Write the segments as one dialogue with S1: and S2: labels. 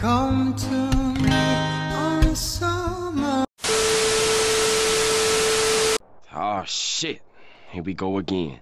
S1: come to me on a summer.
S2: Oh shit, here we go again.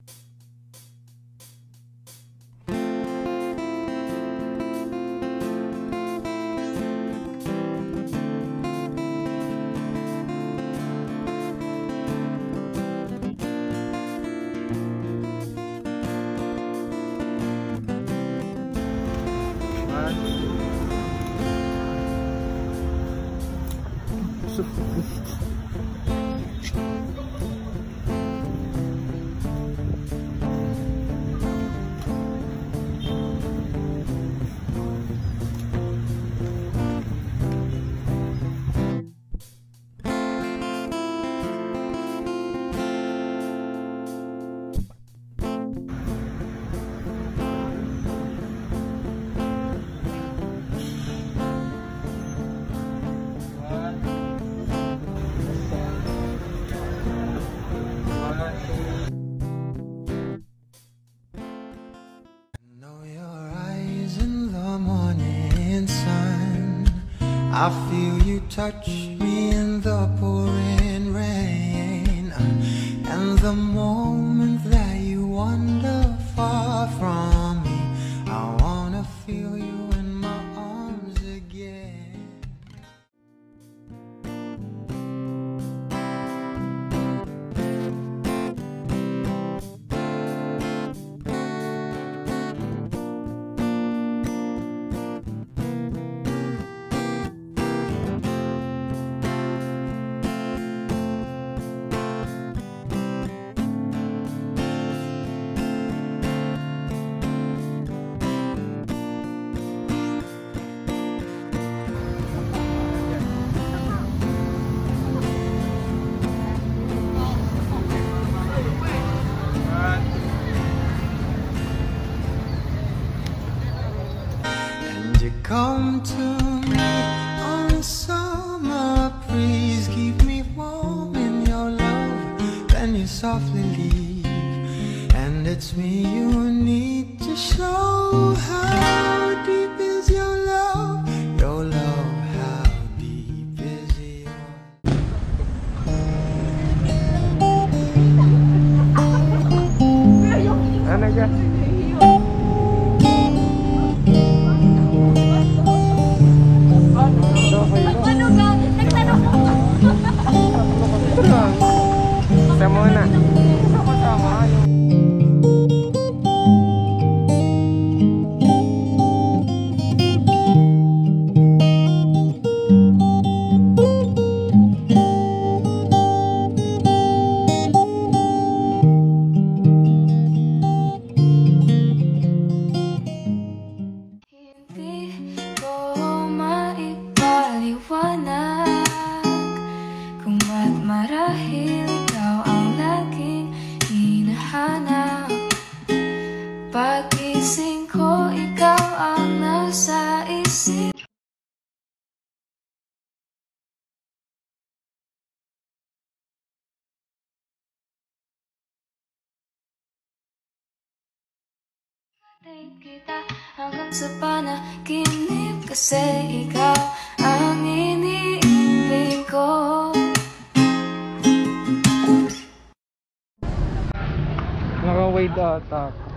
S1: I feel you touch me in the pouring rain, and the moment that you wander far from me, I wanna feel you in my arms again. You come to me on a summer breeze, keep me warm in your love, then you softly leave, and it's me you need to show. How deep is your love, how deep is your
S3: marahil ikaw ang laging hinahanap. Pagising ko, ikaw ang nasa isip. Natin kita hanggang sa panaginip, kasi ikaw ang iniibig ko.
S4: Naka-wade ata ako.